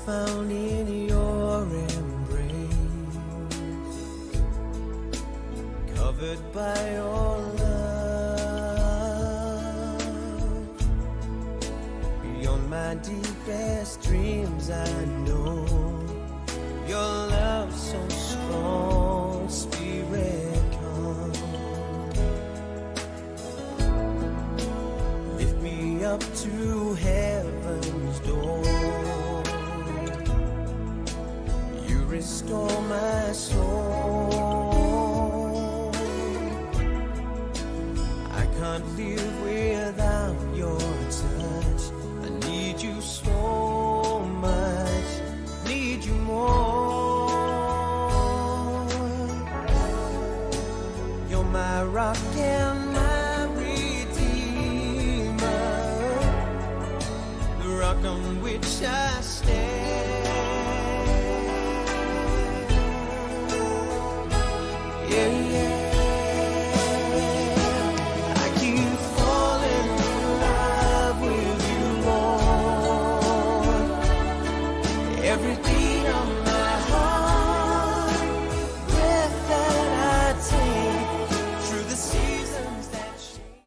found in your embrace, covered by your love. Beyond my deepest dreams, I know your love so strong, Spirit come. Lift me up to heaven's door. You restore my soul. I can't live